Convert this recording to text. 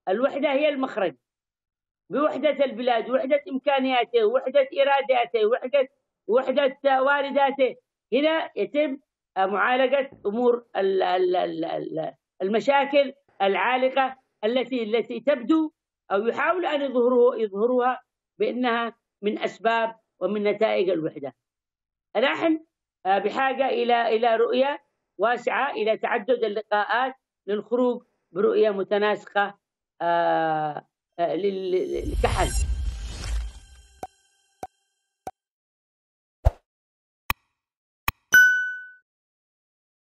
الوحدة هي المخرج، بوحدة البلاد، وحدة إمكانياته، وحدة إراداته، وحدة وارداته. هنا يتم معالجة أمور المشاكل العالقة التي تبدو أو يحاول أن يظهروها بأنها من أسباب ومن نتائج الوحدة. نحن بحاجة إلى رؤية واسعة، إلى تعدد اللقاءات للخروج برؤية متناسقة كحل.